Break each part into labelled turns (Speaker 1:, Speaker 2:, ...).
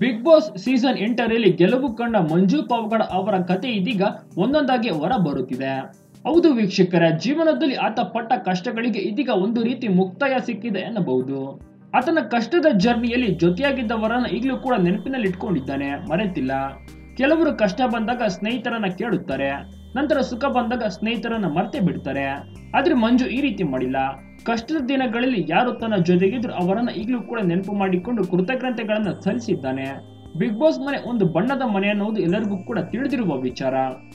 Speaker 1: Big boss season 8ರಲ್ಲಿ ಗೆಲುವು ಕಂಡ ಮಂಜು ಪಾವಗಡ ಅವರ ಕತೆ ಇದೀಗ ಒಂದೊಂದಾಗಿ ಹೊರ ಬರುತ್ತಿದೆ. ಹೌದು ವೀಕ್ಷಕರ, ಜೀವನದಲ್ಲಿ ಆತ ಪಟ್ಟ ಕಷ್ಟಗಳಿಗೆ ಇದೀಗ ಒಂದು ರೀತಿ ಮುಕ್ತಾಯ ಸಿಕ್ಕಿದೆ ಎನ್ನಬಹುದು. ಆತನ ಕಷ್ಟದ ಜರ್ನಿಯಲ್ಲಿ ಜೊತೆಯಾಗಿದ್ದವರನ್ನ ಈಗಲೂ ಕೂಡ ನೆನಪಿನಲ್ಲಿ ಇಟ್ಕೊಂಡಿದ್ದಾನೆ, ಮರೆತಿಲ್ಲ. ಕೆಲವರು ಕಷ್ಟ ಬಂದಾಗ ಸ್ನೇಹಿತರನ್ನ ಕೇಳುತ್ತಾರೆ, ನಂತರ ಸುಖ ಬಂದಾಗ ಸ್ನೇಹಿತರನ್ನ ಮರ್ತೆ ಬಿಡ್ತಾರೆ. ಆದ್ರೆ ಮಂಜು ಈ ರೀತಿ ಮಾಡಿಲ್ಲ. ಕಷ್ಟದ ದಿನಗಳಲ್ಲಿ ಯಾರು ತನ್ನ ಜೊತೆಗಿದ್ರು ಅವರನ್ನ ಈಗಲೂ ಕೂಡ ನೆನಪು ಮಾಡಿಕೊಂಡು ಕೃತಜ್ಞತೆಗಳನ್ನ ಸಲ್ಲಿಸಿದ್ದಾನೆ. ಬಿಗ್ ಬಾಸ್ ಮನೆ ಒಂದು ಬಣ್ಣದ ಮನೆ ಅನ್ನೋದು ಎಲ್ಲರಿಗೂ ಕೂಡ ತಿಳಿದಿರುವ ವಿಚಾರ.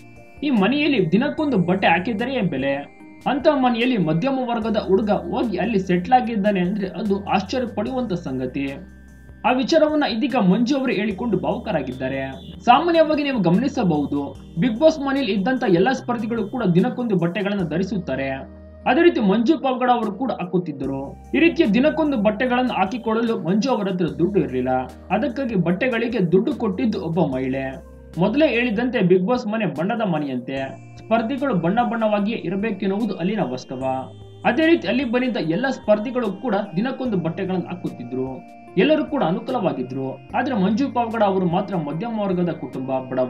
Speaker 1: ಈ ಮನೆಯಲ್ಲಿ ದಿನಕ್ಕೊಂದು ಬಟ್ಟೆ ಹಾಕಿದರೆ ಬೆಲೆ. ಅಂತ ಮನೆಯಲ್ಲಿ ಮಧ್ಯಮ ವರ್ಗದ ಹುಡುಗ ಹೋಗಿ ಅಲ್ಲಿ ಸೆಟ್ಲ್ ಆಗಿದ್ದಾನೆ ಅಂದ್ರೆ ಅದು ಆಶ್ಚರ್ಯ ಪಡುವಂತ ಸಂಗತಿ. ಆ ವಿಚಾರವನ್ನ ಇದೀಗ ಮಂಜು ಅವರು ಹೇಳಿಕೊಂಡು ಭಾವುಕರಾಗಿದ್ದಾರೆ. ಸಾಮಾನ್ಯವಾಗಿ ನೀವು ಗಮನಿಸಬಹುದು, ಬಿಗ್ ಬಾಸ್ ಮನೆಯಲ್ಲಿ ಇದ್ದಂತ ಎಲ್ಲಾ ಸ್ಪರ್ಧಿಗಳು ಕೂಡ ದಿನಕ್ಕೊಂದು ಬಟ್ಟೆಗಳನ್ನ ಧರಿಸುತ್ತಾರೆ. ಅದೇ ರೀತಿ ಮಂಜು ಪಾವಗಡ ಅವರು ಕೂಡ ಹಾಕುತ್ತಿದ್ದರು. ಈ ರೀತಿಯ ದಿನಕ್ಕೊಂದು ಬಟ್ಟೆಗಳನ್ನು ಹಾಕಿಕೊಳ್ಳಲು ಮಂಜು ಅವರ ಹತ್ರ ದುಡ್ಡು ಇರಲಿಲ್ಲ. ಅದಕ್ಕಾಗಿ ಬಟ್ಟೆಗಳಿಗೆ ದುಡ್ಡು ಕೊಟ್ಟಿದ್ದು ಒಬ್ಬ ಮಹಿಳೆ. ಮೊದಲೇ ಹೇಳಿದಂತೆ ಬಿಗ್ ಬಾಸ್ ಮನೆ ಬಣ್ಣದ ಮನೆಯಂತೆ, ಸ್ಪರ್ಧಿಗಳು ಬಣ್ಣ ಬಣ್ಣವಾಗಿಯೇ ಇರಬೇಕೆನ್ನುವುದು ಅಲ್ಲಿನ ವಾಸ್ತವ. ಅದೇ ರೀತಿ ಅಲ್ಲಿ ಬಂದಿದ್ದ ಎಲ್ಲ ಸ್ಪರ್ಧಿಗಳು ಕೂಡ ದಿನಕ್ಕೊಂದು ಬಟ್ಟೆಗಳನ್ನು ಹಾಕುತ್ತಿದ್ರು. ಎಲ್ಲರೂ ಕೂಡ ಅನುಕೂಲವಾಗಿದ್ರು. ಆದ್ರೆ ಮಂಜು ಪಾವಗಡ ಅವರು ಮಾತ್ರ ಮಧ್ಯಮ ವರ್ಗದ ಕುಟುಂಬ, ಬಡವ.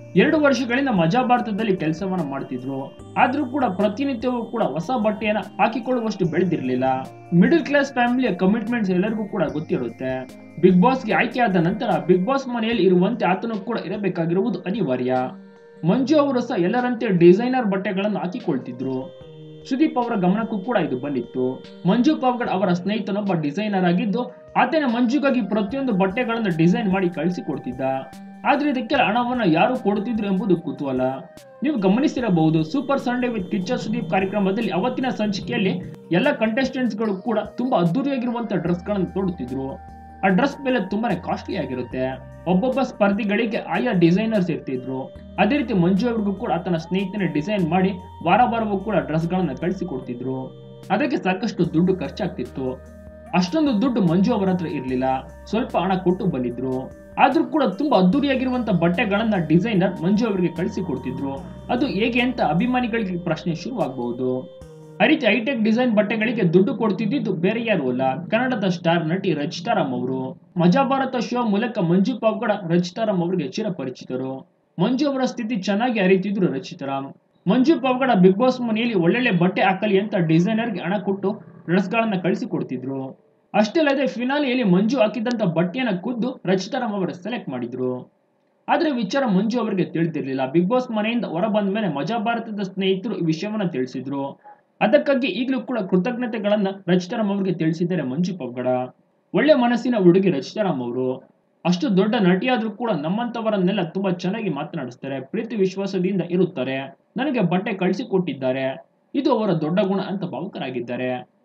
Speaker 1: 2 ವರ್ಷಗಳಿಂದ ಮಜಾ ಭಾರತದಲ್ಲಿ ಕೆಲಸವನ್ನ ಮಾಡ್ತಿದ್ರು. ಆದ್ರೂ ಕೂಡ ಪ್ರತಿನಿತ್ಯವೂ ಕೂಡ ಹೊಸ ಬಟ್ಟೆಯನ್ನ ಹಾಕಿಕೊಳ್ಳುವಷ್ಟು ಬೆಳೆದಿರ್ಲಿಲ್ಲ. ಮಿಡಲ್ ಕ್ಲಾಸ್ ಫ್ಯಾಮಿಲಿಯ ಕಮಿಟ್ಮೆಂಟ್ಸ್ ಎಲ್ಲರಿಗೂ ಕೂಡ ಗೊತ್ತಿರುತ್ತೆ. ಬಿಗ್ ಬಾಸ್ಗೆ ಆಯ್ಕೆಯಾದ ನಂತರ ಬಿಗ್ ಬಾಸ್ ಮನೆಯಲ್ಲಿ ಇರುವಂತೆ ಆತನು ಕೂಡ ಇರಬೇಕಾಗಿರುವುದು ಅನಿವಾರ್ಯ. ಮಂಜು ಅವರು ಸಹ ಎಲ್ಲರಂತೆ ಡಿಸೈನರ್ ಬಟ್ಟೆಗಳನ್ನು ಹಾಕಿಕೊಳ್ತಿದ್ರು. ಸುದೀಪ್ ಅವರ ಗಮನಕ್ಕೂ ಕೂಡ ಇದು ಬಂದಿತ್ತು. ಮಂಜು ಪಾವಗಡ ಅವರ ಸ್ನೇಹಿತನೊಬ್ಬ ಡಿಸೈನರ್ ಆಗಿದ್ದು, ಆತನೇ ಮಂಜುಗಾಗಿ ಪ್ರತಿಯೊಂದು ಬಟ್ಟೆಗಳನ್ನು ಡಿಸೈನ್ ಮಾಡಿ ಕಳಿಸಿಕೊಡ್ತಿದ್ದ. ಆದ್ರೆ ಇದಕ್ಕೆಲ್ಲ ಹಣವನ್ನ ಯಾರು ಕೊಡುತ್ತಿದ್ರು ಎಂಬುದು ಕುತೂಹಲ. ನೀವು ಗಮನಿಸಿರಬಹುದು, super Sunday with Kichcha Sudeep ಕಾರ್ಯಕ್ರಮದಲ್ಲಿ ಅವತ್ತಿನ ಸಂಚಿಕೆಯಲ್ಲಿ ಎಲ್ಲ ಕಂಟೆಸ್ಟೆಂಟ್ಸ್ ಗಳು ಕೂಡ ತುಂಬಾ ಅದ್ದೂರಿಯಾಗಿರುವಂತಹ ಡ್ರೆಸ್ ಗಳನ್ನು ತೊಡುತ್ತಿದ್ರು. ಆ ಡ್ರೆಸ್ ಬೆಲೆ ತುಂಬಾನೇ ಕಾಸ್ಟ್ಲಿ ಆಗಿರುತ್ತೆ. ಒಬ್ಬೊಬ್ಬ ಸ್ಪರ್ಧಿಗಳಿಗೆ ಆಯಾ ಡಿಸೈನರ್ಸ್ ಇರ್ತಿದ್ರು. ಅದೇ ರೀತಿ ಮಂಜು ಅವರಿಗೂ ಕೂಡ ಆತನ ಸ್ನೇಹಿತನೇ ಡಿಸೈನ್ ಮಾಡಿ ವಾರವೂ ಕೂಡ ಡ್ರೆಸ್ ಗಳನ್ನ ಕಳಿಸಿಕೊಡ್ತಿದ್ರು. ಅದಕ್ಕೆ ಸಾಕಷ್ಟು ದುಡ್ಡು ಖರ್ಚಾಗ್ತಿತ್ತು. ಅಷ್ಟೊಂದು ದುಡ್ಡು ಮಂಜು ಅವರ ಹತ್ರ ಇರ್ಲಿಲ್ಲ. ಸ್ವಲ್ಪ ಹಣ ಕೊಟ್ಟು ಬಂದಿದ್ರು. ಆದ್ರೂ ಕೂಡ ತುಂಬಾ ಅದ್ದೂರಿಯಾಗಿರುವಂತಹ ಬಟ್ಟೆಗಳನ್ನ ಡಿಸೈನರ್ ಮಂಜು ಅವರಿಗೆ ಕಳಿಸಿಕೊಡ್ತಿದ್ರು. ಅದು ಹೇಗೆ ಅಂತ ಅಭಿಮಾನಿಗಳಿಗೆ ಪ್ರಶ್ನೆ ಶುರುವಾಗಬಹುದು. ಆ ರೀತಿ ಹೈಟೆಕ್ ಡಿಸೈನ್ ಬಟ್ಟೆಗಳಿಗೆ ದುಡ್ಡು ಕೊಡ್ತಿದ್ದು ಬೇರೆ ಯಾರು ಅಲ್ಲ, ಕನ್ನಡದ ಸ್ಟಾರ್ ನಟಿ ರಚಿತಾರಾಮ್ ಅವರು. ಮಜಾ ಭಾರತ ಶೋ ಮೂಲಕ ಮಂಜು ಪಾವಗಡ ರಚಿತಾರಾಮ್ ಅವರಿಗೆ ಚಿರಪರಿಚಿತರು. ಮಂಜು ಅವರ ಸ್ಥಿತಿ ಚೆನ್ನಾಗಿ ಅರಿತಿದ್ರು ರಚಿತಾರಾಮ್. ಮಂಜು ಪಾವಗಡ ಬಿಗ್ ಬಾಸ್ ಮನೆಯಲ್ಲಿ ಒಳ್ಳೊಳ್ಳೆ ಬಟ್ಟೆ ಹಾಕಲಿ ಅಂತ ಡಿಸೈನರ್ಗೆ ಹಣ ಕೊಟ್ಟು ಡ್ರೆಸ್ ಗಳನ್ನ ಕಳಿಸಿಕೊಡ್ತಿದ್ರು. ಅಷ್ಟೇ ಅಲ್ಲದೆ ಫಿನಾಲೆಯಲ್ಲಿ ಮಂಜು ಹಾಕಿದಂತ ಬಟ್ಟೆಯನ್ನ ಖುದ್ದು ರಚಿತಾರಾಮ್ ಅವರು ಸೆಲೆಕ್ಟ್ ಮಾಡಿದ್ರು. ಆದ್ರೆ ವಿಚಾರ ಮಂಜು ಅವರಿಗೆ ತಿಳಿದಿರಲಿಲ್ಲ. ಬಿಗ್ ಬಾಸ್ ಮನೆಯಿಂದ ಹೊರ ಬಂದ ಮೇಲೆ ಮಜಾ ಭಾರತದ ಸ್ನೇಹಿತರು ಈ ವಿಷಯವನ್ನ ತಿಳಿಸಿದ್ರು. ಅದಕ್ಕಾಗಿ ಈಗಲೂ ಕೂಡ ಕೃತಜ್ಞತೆಗಳನ್ನ ರಚಿತಾರಾಮ್ ಅವರಿಗೆ ತಿಳಿಸಿದ್ದಾರೆ ಮಂಜು ಪಾವಗಡ. ಒಳ್ಳೆ ಮನಸ್ಸಿನ ಹುಡುಗಿ ರಚಿತಾರಾಮ್ ಅವರು. ಅಷ್ಟು ದೊಡ್ಡ ನಟಿಯಾದ್ರೂ ಕೂಡ ನಮ್ಮಂತವರನ್ನೆಲ್ಲ ತುಂಬಾ ಚೆನ್ನಾಗಿ ಮಾತನಾಡಿಸ್ತಾರೆ, ಪ್ರೀತಿ ವಿಶ್ವಾಸದಿಂದ ಇರುತ್ತಾರೆ. ನನಗೆ ಬಟ್ಟೆ ಕಳಿಸಿಕೊಟ್ಟಿದ್ದಾರೆ, ಇದು ಅವರ ದೊಡ್ಡ ಗುಣ ಅಂತ ಭಾವುಕರಾಗಿದ್ದಾರೆ.